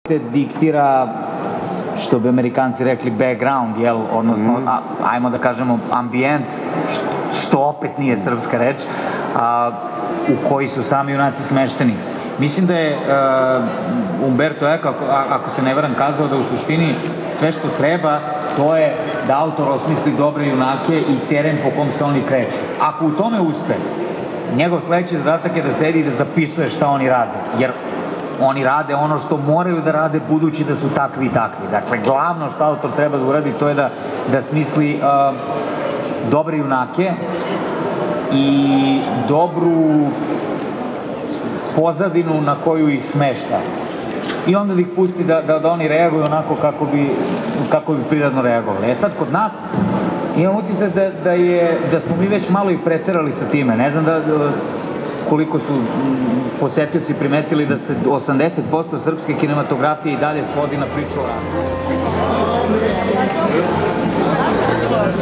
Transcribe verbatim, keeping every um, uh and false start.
te diktira, što bi Amerikanci rekli, background, jel, odnosno, ajmo da kažemo, ambijent, što opet nije srpska reč, u koji su sami junaci smešteni. Mislim da je Umberto Eco, ako se ne varam, kazao da u suštini sve što treba, to je da autor osmisli dobre junake i teren po kom se oni kreću. Ako u tome uspe, njegov sledeći zadatak je da sedi i da zapisuje šta oni rade, jer oni rade ono što moraju da rade budući da su takvi i takvi. Dakle, glavno što autor treba da uradi to je da smisli dobre junake i dobru pozadinu na koju ih smešta. I onda da ih pusti da oni reaguju onako kako bi prirodno reagovali. E sad, kod nas imam utisak da smo mi već malo i preterali sa time. Ne znam koliko su posetioci primetili da se osamdeset posto srpske kinematografije i dalje svodi na priču o ratu.